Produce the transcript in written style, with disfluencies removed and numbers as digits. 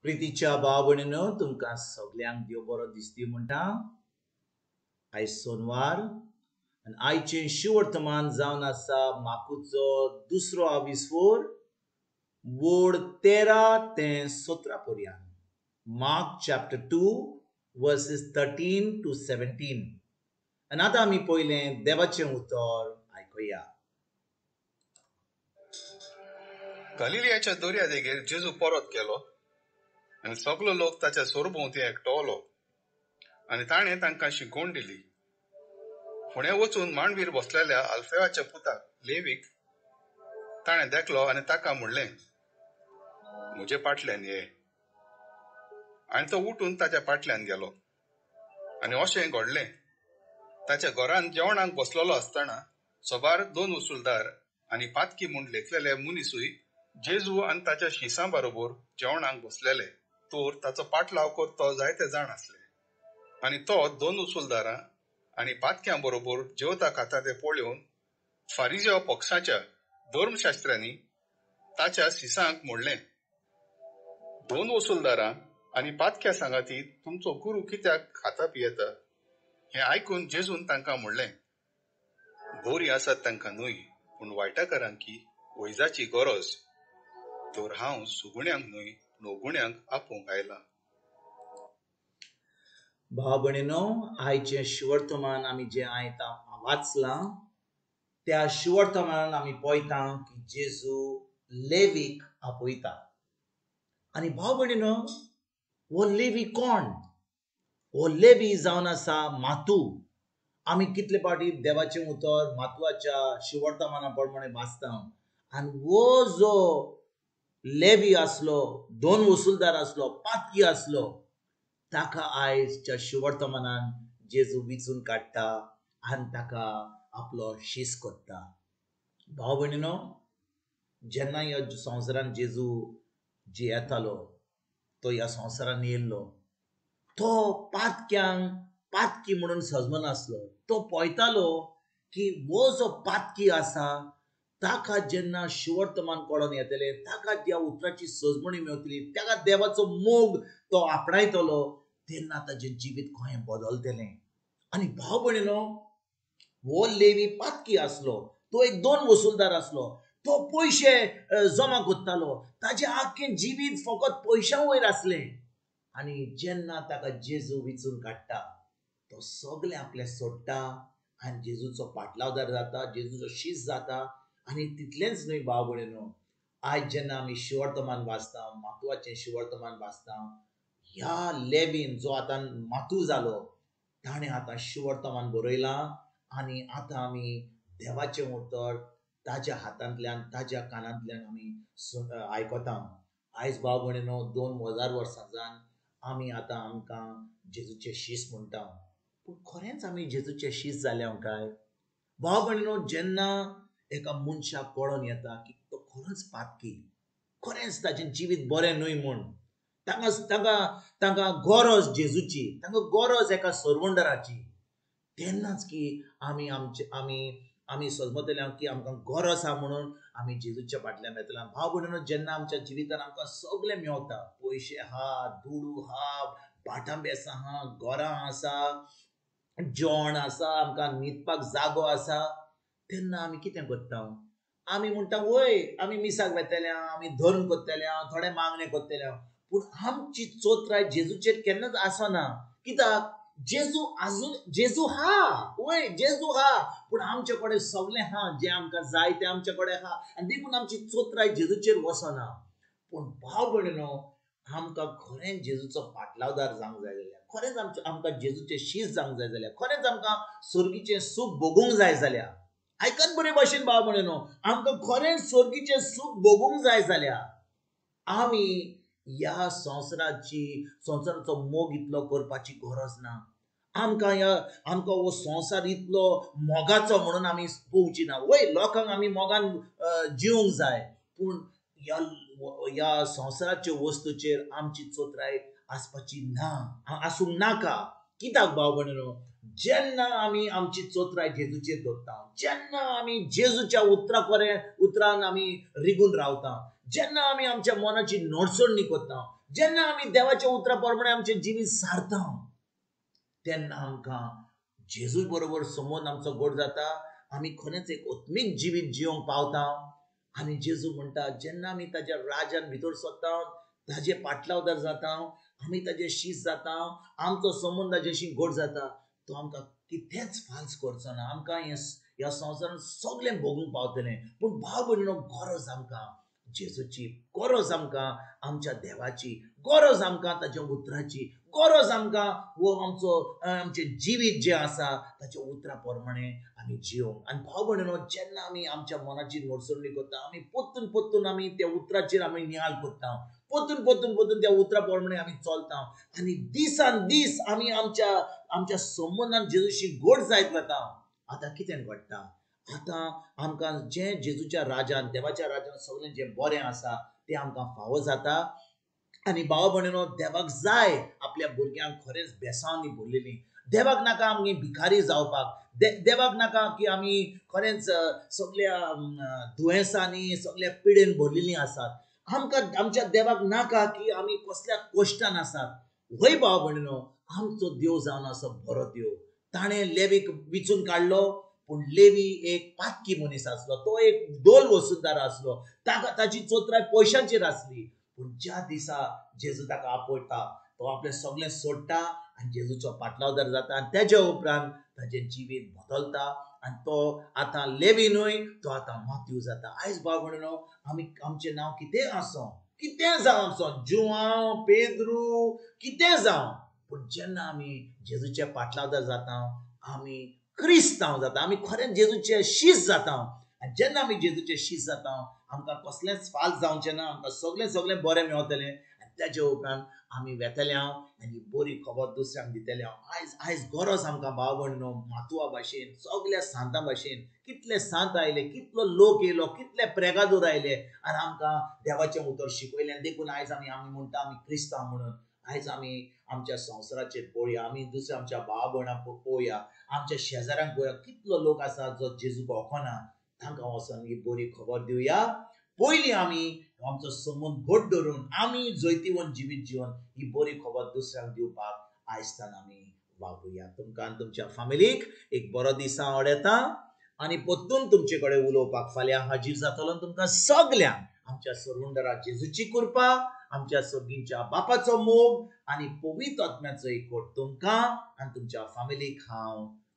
प्रितीच्या भाव भयणीनो तुमकां सगल्यांक देव बरो दीस दी म्हणटा. आयज सोनवार आनी आयचें शिवर्तमान जावन आसा माकूचो दुसरो आविस्वोर वोड 13 ते 17 पर्यंत. Mark chapter 2 versus 13 to 17. आनी आतां आमी पयलें देवाचें उतर आयकुया. गलिलियाच्या दर्या देगेर जेजू परत गेलो आनी सगलो लोक ताच्या सोरभोवती एकटवलो आनी ताणें तांकां शिकवण दिली. फुडें वचून मांडवीर बसलेल्या अल्फेवाच्या पुताक लेवीक ताणें देखलो आनी ताका म्हणलें, म्हजे फाटल्यान ये. आनी तो उठून ताच्या फाटल्यान गेलो आनी अशें घडलें. ताच्या घरांत जेवणाक बसलेलो आसतना सोबार 2 वसुलदार आनी पातकी म्हूण लेखलेले मनीसूय जेजू आनी ताच्या शिसां बरोबर जेवणाक बसलेले. तर ताचो पाटलाव करतो जायते जाण आसले आनी तो 2 वसुलदारां आनी पातक्यां बरोबर जेवता खाता ते पळोवन फारिजेव पक्षाच्या धर्मशास्त्रांनी ताच्या शिसांक म्हणलें, 2 वसुलदारां आनी पातक्या सांगाती तुमचो गुरू कित्याक खाता पियेता? हें आयकून जेजून तांकां म्हणलें, बरी आसात तांकां न्हय पूण वायटाकारांकी वैजाची गरज. तर हांव सुगुण्यांक न्हय पूण अगुण्यांक आपोवंक आयलां. भाव भयणीनो, आयचें शिवर्तमान आमी जें आयतां वाचलां त्या शिवर्तमानान आमी पळयता की जेजू लेवीक आपयता. आनी भाव भयणीनो, हो लेवी कोण? हो लेवी जावन आसा मातू. आमी कितले फावटी देवाचें उतर मातवाच्या शिवर्तमाना प्रमाणे वाचता आनी हो जो लेवी आसलो, 2 वसुलदार आसलो, पातकी आसलो, ताका आयजच्या शिवर्तमानान जेजू विचून काडटा आनी ताका आपलो शीस कोत्ता. भाव भयणीनो, जेन्ना ह्या संवसारान जेजू येतालो, तो ह्या संवसारान येयल्लो, तो पातक्यांक पातकी म्हणून सजमनासलो. तो पळयतालो की हो जो पातकी आसा ताका जेन्ना शिवर्तमान कळोन येतलें, ताका त्या उतराची सजमणी मेवतली, ताका देवाचो मोग तो आपणायतलो, तेन्ना ताचें जिवीत खंय बदलतलें. आनी भाव भयणीनो, हो लेवी पातकी आसलो, तो एक 2 वसुलदार आसलो, तो पयशे जमा कोत्तालो, ताचें आख्खें जिवीत फकत पयशां वयर आसलें. आनी जेन्ना ताका जेजू विचून काडटा, तो सगलें आपलें सोडटा आनी जेजूचो पाटलावदार जाता, जेजूचो शीस जाता. आनी तितलेंच न्हय भाव भयणीनो, आयज जेन्ना आमी शिवर्तमान वाचता, मातवाचें शिवर्तमान वाचता, ह्या लेवीन जो आतां मातू जालो, ताणें आतां शिवर्तमान बरयलां आनी आतां आमी देवाचें उतर ताच्या हातांतल्यान, ताच्या कानांतल्यान आमी आयकता. आयज भाव भयणीनो, 2000 वर्सां जावन आमी आतां आमकां जेजूचें शीस म्हणटा. पूण खरेंच आमी जेजूचें शीस जाल्या काय? भाव भयणीनो, जेन्ना एका मनशाक कळोन येता की तो खरोच पातकी, खरेंच ताचें जिवीत बरें न्हय म्हूण, तांकां गरज जेजूची, तांकां गरज एका सर्वंडराची, तेन्नाच की आमी सजमतले की आमकां गरज आहा म्हणून आमी जेजूच्या फाटल्यान येतले. भाव भयणीनो, जेन्ना आमच्या जिवितान आमकां सगळें मेवता, पयशे आहा, दुडू आहा, भाटांबेस आहा, घरां आसा, जेवण आसा, आमकां न्हिदपाक जागो आसा, तेन्ना आमी कितें करता? आमी म्हणटा, वय आमी मिसाक वेतले, आमी धर्म करतले, थोडे मागणे करतले. पूण आमची चोत्राय जेजूचेर केन्नाच आसना. कित्याक? जेजू हा, वय जेजू हा, पूण आमचे कडेन सगळें हा, जें आमकां जाय तें आमचे कडेन हा, आनी देखून आमची चोत्राय जेजूचेर वसना. पूण भाव भयणीनो, आमकां खरेंच जेजूचो पाटलावदार जावंक जाय जाल्यार, खरेंच आमकां जेजूचें शीस जावंक जाय जाल्यार, खरेंच आमकां स्वर्गीचें सूख भोगूंक जाय जाल्यार, आयकत बरे भाशेन भाव भयणीनो, आमकां खरेंच स्वर्गीचें सूख भोगूंक जाय जाल्यार आमी ह्या संवसाराचो मोग इतलो करपाची गरज ना. आमकां हो संवसार इतलो मोगाचो म्हणून आमी पळोवची ना. वय लोकांक आमी मोगान जिवंक जाय, पूण ह्या संवसाराच्यो वस्तूचेर आमची चोत्राय आसपाची ना, आसूंक नाका. कित्याक भाव भयणीनो? जेन्ना आमी आमची चोत्राय जेजूचेर दवरता, जेन्ना आमी जेजूच्या उतरान आमी रिगून रावता, जेन्ना आमी आमच्या मनाची नडसडणी करता, जेन्ना आमी देवाच्या उतरा प्रमाणे आमचें जिवीत सारता, तेन्ना आमकां जेजू बरोबर संबंध आमचो गोड जाता. आमी खरेंच एक आत्मीक जिवीत जिवंक पावता. आनी जेजू म्हणटा जेन्ना आमी ताज्या राज्यान भितर सरता, ताजे पाटलावदार जाता, आमी ताजे शीश जाता, आमचो संबंध ताजेशी गोड जाता, तो आमकां कितेंच फाल्स करचो ना. आमकां ह्या संवसारान सगळें भोगूंक पावतलें, पूण भाव भयणीनो गरज आमकां जेजूची, गरज आमकां आमच्या देवाची, गरज आमकां ताच्या उतराची, गरज आमकां हो आमचें जिवीत जें आसा ताच्या उतरा प्रमाणे आमी जिवंक. आनी भाव भयणीनो जेन्ना आमी आमच्या मनाची नडसडणी करता, आमी पोत्तून पोत्तून आमी त्या उतराचेर आमी नियाळ करता, पोत्तून पोत्तून पोत्तून त्या उतरा प्रमाणे आमी चलता, आनी दिसान दीस आमी आमच्या संबंधान जेजूशी गोड जायत वता. आतां कितें घडटा? आतां आमकां जें जेजूच्या राज्यान, देवाच्या राज्यान सगळें जें बरें आसा तें आमकां फावो जाता. आनी भाव भयणीनो देवाक जाय आपल्या भुरग्यांक खरेंच बेसांवांनी भरलेलीं. देवाक नाका आमी भिकारी जावपाक, देवाक नाका की आमी खरेंच सगळ्या दुयेंसांनी सगळ्या पिडेन भरलेलीं आसात. आमकां आमच्या देवाक नाका की आमी कसल्या कश्टान आसात. वय भाव भयणीनो, आमचो देव जावन असो बरो देव. ताणें लेवीक विचून काडलो, पूण लेवी एक पातकी मनीस आसलो, तो एक डोल वसूलदार आसलो, ताची चोत्राय पयशांचेर आसली. पूण ज्या दिसा जेजू ताका आपयता, तो आपलें सगळें सोडटा आनी जेजूचो पाटलावदार जाता. आनी तेज्या उपरांत ताचें जिवीत बदलता आनी तो आतां लेवी न्हय, तो आतां माथ्यू जाता. आयज भाव भयणीनो, आमचें नांव कितें आसूं, कितें जावं आमचो, जुआंव, पेद्रू, कितें जावं, पूण जेन्ना आमी जेजूचे पाटलावदार जाता, आमी क्रिस्तांव जाता, आमी खरेंच जेजूचे शीश जाता. आनी जेन्ना आमी जेजूचे शीश जाता, आमकां कसलेंच फाल्स जावचें ना, आमकां सगळें बरें मेळटलें. आनी तेजे उपरांत आमी वेतले आनी बरी खबर दुसऱ्यांक दितले. आयज गरज आमकां भाव भयणीनो, मातुआ भाशेन, सगळ्या सांतां भाशेन कितले सांत आयले, कितलो लोक येयलो, कितले प्रेगादूर आयले आनी आमकां देवाचें उतर शिकयलें. देखून आयज आमी म्हणटा आमी क्रिस्तांव म्हणून. आयज आमी आमच्या संवसाराचेर पळोवया, आमी दुसऱ्या आमच्या भाव भयणांक पळोवया, आमच्या शेजाऱ्यांक पळोवया, कितलो लोक आसा जो जेजूक वळखना. तांकां वचोन ही बरी खबर दिवया. पयलीं आमी आमचो संबंध घट धरून आमी जैतिवंत जिवीत जिवन ही बरी खबर दुसऱ्यांक दिवपाक आयजतान आमी वावरुया. तुमकां आनी तुमच्या फॅमिलीक एक बरो दीस हांव आवडयता आनी परतून तुमचे कडेन उलोवपाक फाल्यां हाजीर जातलो. तुमकां सगल्यांक आमच्या सर्वुंडरा जेजूची कृपा, आमच्या सर्गींच्या बापाचो मोग आनी पवित्र आत्म्याचो एकवट तुमकां आनी तुमच्या फॅमिलीक हांव